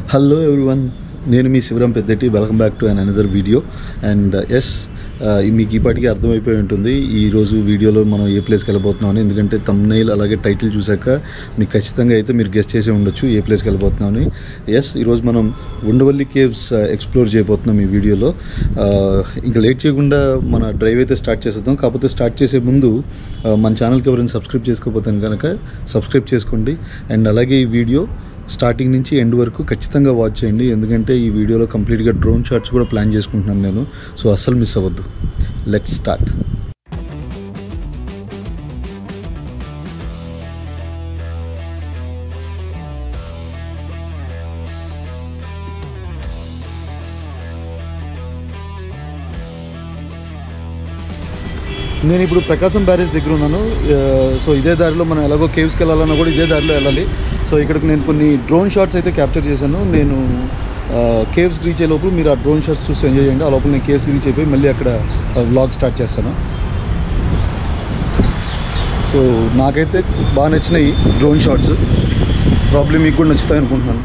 Hello everyone, నేను మీ Sivaram Peddati. Welcome back to another video. And yes, మీకు ఈ పాటికి అర్థమైపోయి ఉంటుంది ఈరోజు వీడియోలో మనం ఏ ప్లేస్కి వెళ్ళబోతున్నామని. ఎందుకంటే థంబ్నెయిల్ అలాగే టైటిల్ చూసాక మీకు ఖచ్చితంగా అయితే మీరు గెస్ట్ చేసే ఉండొచ్చు ఏ ప్లేస్కి వెళ్ళబోతున్నామని. ఎస్, ఈరోజు మనం ఉండవల్లి కేవ్స్ ఎక్స్ప్లోర్ చేయబోతున్నాం ఈ వీడియోలో. ఇంకా లేట్ చేయకుండా మన డ్రైవ్ అయితే స్టార్ట్ చేసేద్దాం. కాకపోతే స్టార్ట్ చేసే ముందు మన ఛానల్కి ఎవరైనా సబ్స్క్రైబ్ చేసుకోకపోతే కనుక సబ్స్క్రైబ్ చేసుకోండి. అండ్ అలాగే ఈ వీడియో స్టార్టింగ్ నుంచి ఎండ్ వరకు ఖచ్చితంగా వాచ్ చేయండి. ఎందుకంటే ఈ వీడియోలో కంప్లీట్గా డ్రోన్ షాట్స్ కూడా ప్లాన్ చేసుకుంటున్నాను నేను. సో అస్సలు మిస్ అవ్వద్దు. Let's start. నేను ఇప్పుడు ప్రకాశం బ్యారేజ్ దగ్గర ఉన్నాను. సో ఇదే దారిలో మనం ఎలాగో కేవ్స్కి వెళ్ళాలన్నా కూడా ఇదే దారిలో వెళ్ళాలి. సో ఇక్కడికి నేను కొన్ని డ్రోన్ షాట్స్ అయితే క్యాప్చర్ చేశాను. నేను కేవ్స్కి రీచ్ అయ్యే లోపల మీరు ఆ డ్రోన్ షాట్స్ చూసి ఎంజాయ్ చేయండి. ఆ లోపల నేను కేవ్స్కి రీచ్ అయిపోయి మళ్ళీ అక్కడ వ్లాగ్ స్టార్ట్ చేస్తాను. సో నాకైతే బాగా నచ్చినాయి డ్రోన్ షాట్స్. ప్రాబ్లమ్ మీకు కూడా నచ్చుతాయి అనుకుంటున్నాను.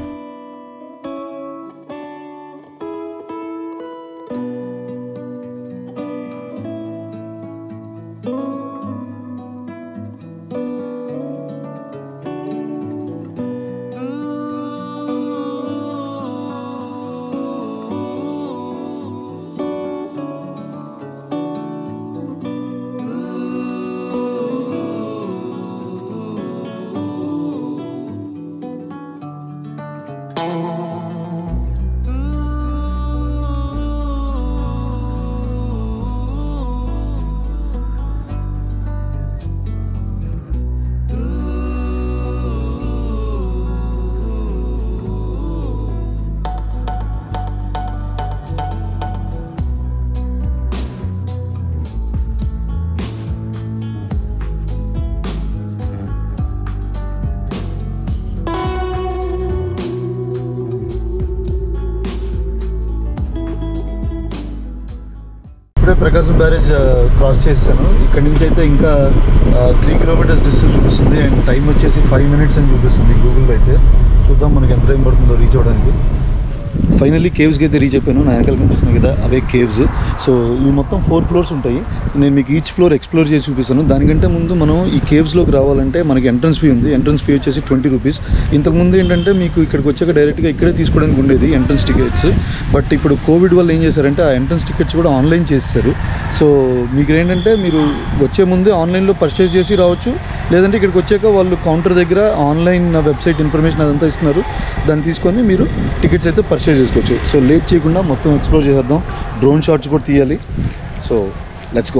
ఇప్పుడే ప్రకాశం బ్యారేజ్ క్రాస్ చేశాను. ఇక్కడి నుంచి అయితే ఇంకా 3 కిలోమీటర్స్ డిస్టెన్స్ చూపిస్తుంది. అండ్ టైం వచ్చేసి 5 మినిట్స్ అని చూపిస్తుంది గూగుల్లో అయితే. చూద్దాం మనకి ఎంత టైం పడుతుందో రీచ్ అవ్వడానికి. ఫైనల్లీ కేవ్స్కి అయితే రీచ్ అయిపోయాను. నా వెనకాల కనిపిస్తుంది కదా, అవే కేవ్స్. సో ఇవి మొత్తం 4 ఫ్లోర్స్ ఉంటాయి. నేను మీకు ఈచ్ ఫ్లోర్ ఎక్స్ప్లోర్ చేసి చూపిస్తాను. దానికంటే ముందు మనం ఈ కేవ్స్లోకి రావాలంటే మనకి ఎంట్రన్స్ ఫీ ఉంది. ఎంట్రన్స్ ఫీ వచ్చేసి 20 రూపీస్. ఇంతకుముందు ఏంటంటే మీకు ఇక్కడికి వచ్చాక డైరెక్ట్గా ఇక్కడే తీసుకోవడానికి ఉండేది ఎంట్రన్స్ టికెట్స్. బట్ ఇప్పుడు కోవిడ్ వల్ల ఏం చేశారంటే ఆ ఎంట్రన్స్ టికెట్స్ కూడా ఆన్లైన్ చేసేసారు. సో మీకు ఏంటంటే మీరు వచ్చే ముందే ఆన్లైన్లో పర్చేస్ చేసి రావచ్చు. లేదంటే ఇక్కడికి వచ్చాక వాళ్ళు కౌంటర్ దగ్గర ఆన్లైన్ వెబ్సైట్ ఇన్ఫర్మేషన్ అదంతా ఇస్తున్నారు. దాన్ని తీసుకొని మీరు టికెట్స్ అయితే పర్చేస్ చేసుకోవచ్చు. సో లేట్ చేయకుండా మొత్తం ఎక్స్ప్లోర్ చేసేద్దాం. డ్రోన్ షాట్స్ కూడా తీయాలి. So let's go.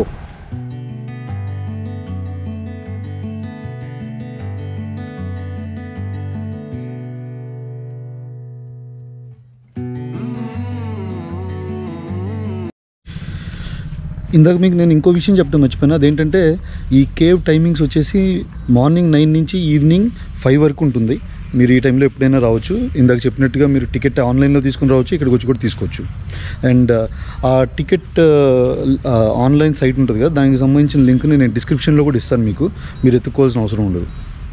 ఇందాక మీకు నేను ఇంకో విషయం చెప్పడం మర్చిపోయినా. అదేంటంటే ఈ కేవ్ టైమింగ్స్ వచ్చేసి మార్నింగ్ 9 నుంచి ఈవినింగ్ 5 వరకు ఉంటుంది. మీరు ఈ టైంలో ఎప్పుడైనా రావచ్చు. ఇందాక చెప్పినట్టుగా మీరు టికెట్ ఆన్లైన్లో తీసుకుని రావచ్చు, ఇక్కడికి వచ్చి కూడా తీసుకోవచ్చు. అండ్ ఆ టికెట్ ఆన్లైన్ సైట్ ఉంటుంది కదా, దానికి సంబంధించిన లింక్ని నేను డిస్క్రిప్షన్లో కూడా ఇస్తాను మీకు. మీరు ఎత్తుకోవాల్సిన అవసరం ఉండదు.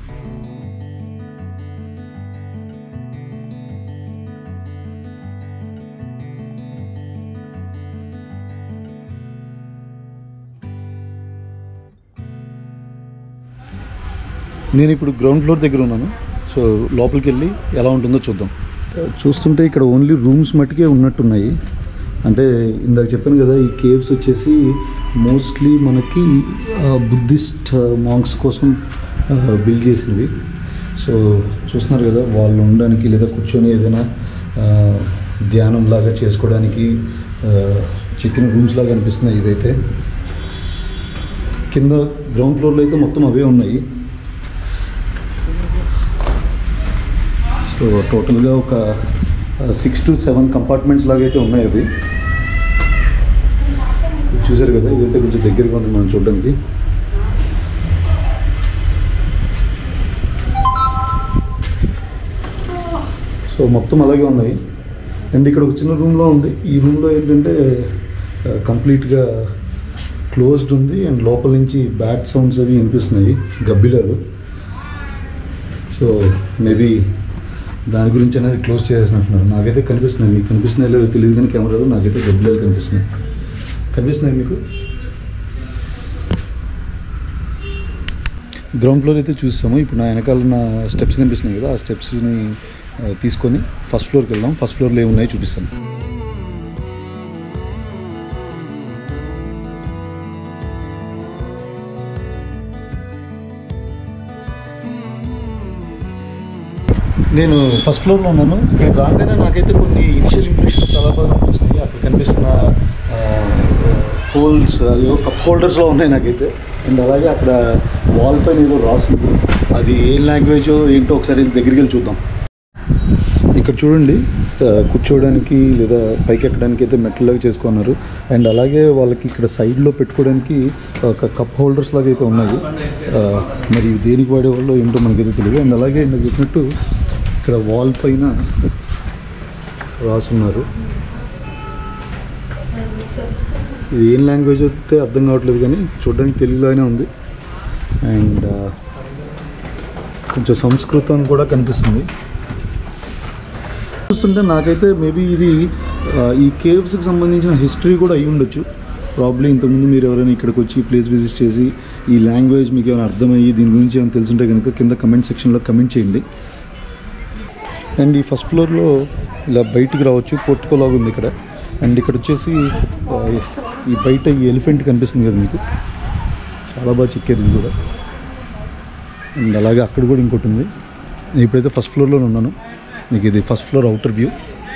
నేను ఇప్పుడు గ్రౌండ్ ఫ్లోర్ దగ్గర ఉన్నాను. సో లోపలికి వెళ్ళి ఎలా ఉంటుందో చూద్దాం. చూస్తుంటే ఇక్కడ ఓన్లీ రూమ్స్ మట్టుకే ఉన్నట్టున్నాయి. అంటే ఇందాక చెప్పాను కదా, ఈ కేవ్స్ వచ్చేసి మోస్ట్లీ మనకి బుద్ధిస్ట్ మాంక్స్ కోసం బిల్డ్ చేసినవి. సో చూస్తున్నారు కదా, వాళ్ళు ఉండడానికి లేదా కూర్చొని ఏదైనా ధ్యానం లాగా చేసుకోవడానికి చికెన్ రూమ్స్ లాగా అనిపిస్తున్నాయి ఇవైతే. కింద గ్రౌండ్ ఫ్లోర్లో అయితే మొత్తం అవే ఉన్నాయి. సో టోటల్గా ఒక 6 to 7 కంపార్ట్మెంట్స్ లాగా అయితే ఉన్నాయి అవి. చూసారు కదా, ఇదైతే కొంచెం దగ్గరగా ఉంది మనం చూడడానికి. సో మొత్తం అలాగే ఉన్నాయి. అండ్ ఇక్కడ ఒక చిన్న రూమ్లో ఉంది. ఈ రూమ్లో ఏంటంటే కంప్లీట్గా క్లోజ్డ్ ఉంది. అండ్ లోపల నుంచి బ్యాట్ సౌండ్స్ అవి వినిపిస్తున్నాయి, గబ్బిలాలు. సో మేబీ దాని గురించి అనేది క్లోజ్ చేసేసినట్టున్నారు. నాకైతే కనిపిస్తున్నాయి, మీకు కనిపిస్తున్నాయి లేదో తెలియదు కానీ కెమెరాలో నాకైతే డబ్బులు కనిపిస్తున్నాయి మీకు. గ్రౌండ్ ఫ్లోర్ అయితే చూసాము. ఇప్పుడు నా వెనకాల నా స్టెప్స్ కనిపిస్తున్నాయి కదా, ఆ స్టెప్స్ని తీసుకొని ఫస్ట్ ఫ్లోర్కి వెళ్దాం. ఫస్ట్ ఫ్లోర్లో ఏమున్నాయో చూపిస్తాను. నేను ఫస్ట్ ఫ్లోర్లో ఉన్నాను. ఇక్కడ రాగానే నాకైతే కొన్ని ఇనిషియల్ ఇంప్రెషన్స్ చాలా బాగా అనిపిస్తున్నాయి. అక్కడ కనిపిస్తున్న హోల్స్ కప్ హోల్డర్స్లో ఉన్నాయి నాకైతే. అండ్ అలాగే అక్కడ వాల్ పైన ఏదో రాసింది, అది ఏం లాంగ్వేజో ఏంటో ఒకసారి దగ్గరికి వెళ్ళి చూద్దాం. ఇక్కడ చూడండి, కూర్చోవడానికి లేదా పైకి ఎక్కడానికి అయితే మెట్లలాగా చేసుకున్నారు. అండ్ అలాగే వాళ్ళకి ఇక్కడ సైడ్లో పెట్టుకోవడానికి ఒక కప్ హోల్డర్స్ లాగా అయితే ఉన్నాయి. మరి దేనికి వాడేవాళ్ళు ఏంటో మనకైతే తెలియదు. అండ్ అలాగే నాకు చెప్పినట్టు ఇక్కడ వాల్ పైన రాసున్నారు. ఇది ఏం లాంగ్వేజ్ అయితే అర్థం కావట్లేదు కానీ చూడడానికి తెలుగులోనే ఉంది. అండ్ కొంచెం సంస్కృతం కూడా కనిపిస్తుంది. చూస్తుంటే నాకైతే మేబీ ఇది ఈ కేవ్స్కి సంబంధించిన హిస్టరీ కూడా అయి ఉండొచ్చు. ప్రాబ్లీ ఇంతకుముందు మీరు ఎవరైనా ఇక్కడికి వచ్చి ప్లేస్ విజిట్ చేసి ఈ లాంగ్వేజ్ మీకు ఏమైనా అర్థమయ్యి దీని గురించి ఏమైనా తెలుసుంటే కనుక కింద కమెంట్ సెక్షన్లో కమెంట్ చేయండి. అండ్ ఈ ఫస్ట్ ఫ్లోర్లో ఇలా బయటికి రావచ్చు, పోర్టికో లాగా ఉంది ఇక్కడ. అండ్ ఇక్కడ వచ్చేసి ఈ బయట ఈ ఎలిఫెంట్ కనిపిస్తుంది కదా మీకు, చాలా బాగా చెక్కారు ఇది కూడా. అండ్ అలాగే అక్కడ కూడా ఇంకోటి ఉంది. నేను ఇప్పుడైతే ఫస్ట్ ఫ్లోర్లో ఉన్నాను. మీకు ఇది ఫస్ట్ ఫ్లోర్ అవుటర్ వ్యూ.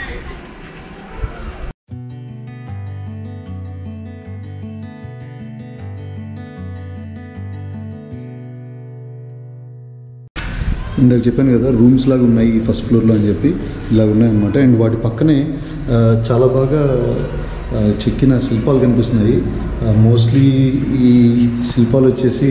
ఇందాక చెప్పాను కదా రూమ్స్ లాగా ఉన్నాయి ఈ ఫస్ట్ ఫ్లోర్లో అని చెప్పి, ఇలా ఉన్నాయన్నమాట. అండ్ వాటి పక్కనే చాలా బాగా చెక్కిన శిల్పాలు కనిపిస్తున్నాయి. మోస్ట్లీ ఈ శిల్పాలు వచ్చేసి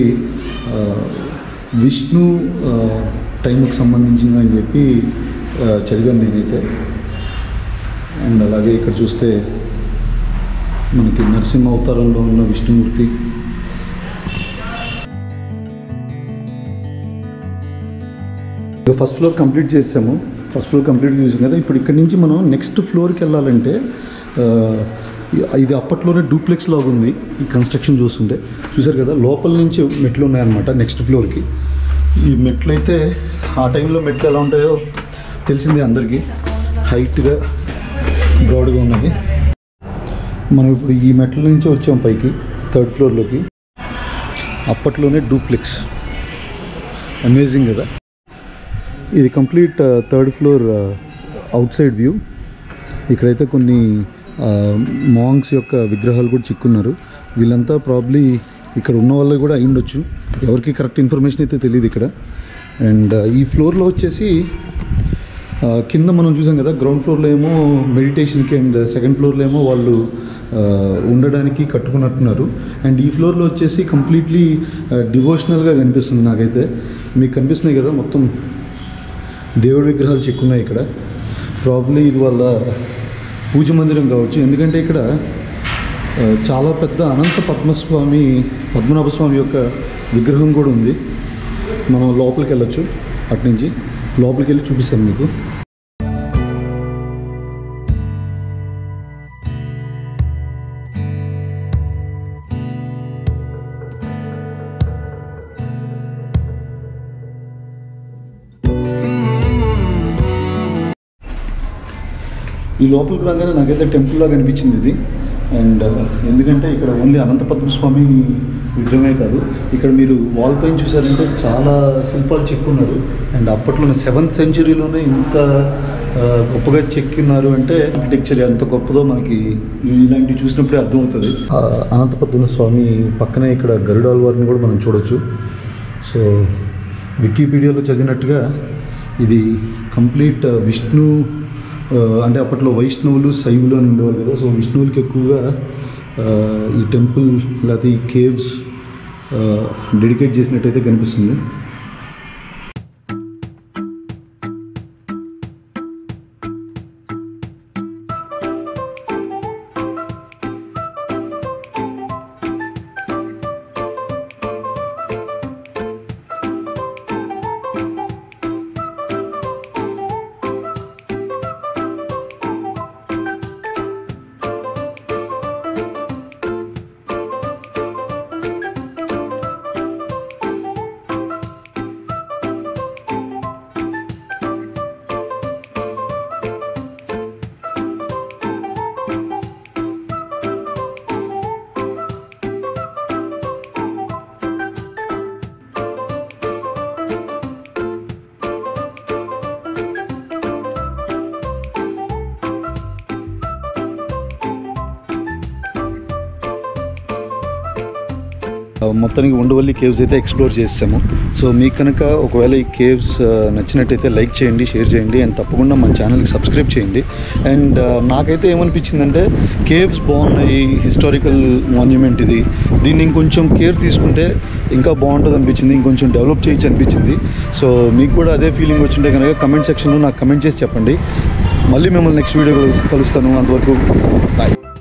విష్ణు టైంకి సంబంధించినవి అని చెప్పి చదివాను నేనైతే. అండ్ అలాగే ఇక్కడ చూస్తే మనకి నరసింహ అవతారంలో ఉన్న విష్ణుమూర్తి. ఫస్ట్ ఫ్లోర్ కంప్లీట్ చేసాము. ఫస్ట్ ఫ్లోర్ కంప్లీట్ చేసాం కదా. ఇప్పుడు ఇక్కడ నుంచి మనం నెక్స్ట్ ఫ్లోర్కి వెళ్ళాలంటే ఇది అప్పట్లోనే డూప్లెక్స్ లాగా ఉంది ఈ కన్స్ట్రక్షన్ చూస్తుంటే. చూసారు కదా, లోపల నుంచి మెట్లు ఉన్నాయన్నమాట నెక్స్ట్ ఫ్లోర్కి. ఈ మెట్లు అయితే ఆ టైంలో మెట్లు ఎలా ఉంటాయో తెలిసిందే అందరికీ, హైట్గా బ్రాడ్గా ఉన్నది. మనం ఇప్పుడు ఈ మెట్ల నుంచి వచ్చాం పైకి థర్డ్ ఫ్లోర్లోకి. అప్పట్లోనే డూప్లెక్స్, అమేజింగ్ కదా. ఇది complete third floor outside view. ఇక్కడైతే కొన్ని మాంగ్స్ యొక్క విగ్రహాలు కూడా చిక్కున్నారు. వీళ్ళంతా ప్రాబ్లీ ఇక్కడ ఉన్న వాళ్ళు కూడా అయి ఉండొచ్చు, ఎవరికి కరెక్ట్ ఇన్ఫర్మేషన్ అయితే తెలియదు ఇక్కడ. అండ్ ఈ ఫ్లోర్లో వచ్చేసి కింద మనం చూసాం కదా, గ్రౌండ్ ఫ్లోర్లో ఏమో మెడిటేషన్కి అండ్ సెకండ్ ఫ్లోర్లో ఏమో వాళ్ళు ఉండడానికి కట్టుకున్నట్టున్నారు. అండ్ ఈ ఫ్లోర్లో వచ్చేసి కంప్లీట్లీ డివోషనల్గా కనిపిస్తుంది నాకైతే. మీకు కనిపిస్తున్నాయి కదా మొత్తం దేవుడి విగ్రహాలు చెక్కున్నాయి ఇక్కడ. ప్రాబ్లీ ఇది వాళ్ళ పూజ మందిరం కావచ్చు, ఎందుకంటే ఇక్కడ చాలా పెద్ద అనంత పద్మనాభ స్వామి యొక్క విగ్రహం కూడా ఉంది. మనం లోపలికి వెళ్ళొచ్చు, అట్నుంచి లోపలికి వెళ్ళి చూపిస్తాను మీకు. ఈ లోపలికి రాగానే నాకైతే టెంపుల్ లాగా అనిపించింది ఇది. అండ్ ఎందుకంటే ఇక్కడ ఓన్లీ అనంత పద్మస్వామి విగ్రహమే కాదు, ఇక్కడ మీరు వాల్ పైన చూసారంటే చాలా శిల్పాలు చెక్కున్నారు. అండ్ అప్పట్లోనే 7th centuryలోనే ఇంత గొప్పగా చెక్కున్నారు అంటే ఆర్కిటెక్చర్ ఎంత గొప్పదో మనకి ఇలాంటివి చూసినప్పుడే అర్థమవుతుంది. అనంత పద్మస్వామి పక్కనే ఇక్కడ గరుడాల్వారిని కూడా మనం చూడొచ్చు. సో వికీపీడియాలో చదివినట్టుగా ఇది కంప్లీట్ విష్ణు, అంటే అప్పట్లో వైష్ణవులు శైవులు అని ఉండేవాళ్ళు కదా. సో విష్ణువులకి ఎక్కువగా ఈ టెంపుల్ లేకపోతే ఈ కేవ్స్ డెడికేట్ చేసినట్టయితే కనిపిస్తుంది. మొత్తానికి ఉండవల్లి కేవ్స్ అయితే ఎక్స్ప్లోర్ చేసాము. సో మీకు కనుక ఒకవేళ ఈ కేవ్స్ నచ్చినట్టయితే లైక్ చేయండి, షేర్ చేయండి అండ్ తప్పకుండా మన ఛానల్కి సబ్స్క్రైబ్ చేయండి. అండ్ నాకైతే ఏమనిపించిందంటే కేవ్స్ బాగున్నాయి, హిస్టారికల్ మాన్యుమెంట్ ఇది, దీన్ని ఇంకొంచెం కేర్ తీసుకుంటే ఇంకా బాగుంటుంది అనిపించింది, ఇంకొంచెం డెవలప్ చేయొచ్చు అనిపించింది. సో మీకు కూడా అదే ఫీలింగ్ వచ్చింటే కనుక కమెంట్ సెక్షన్లో నాకు కమెంట్ చేసి చెప్పండి. మళ్ళీ మిమ్మల్ని నెక్స్ట్ వీడియో కలుస్తాను. అంతవరకు బాయ్.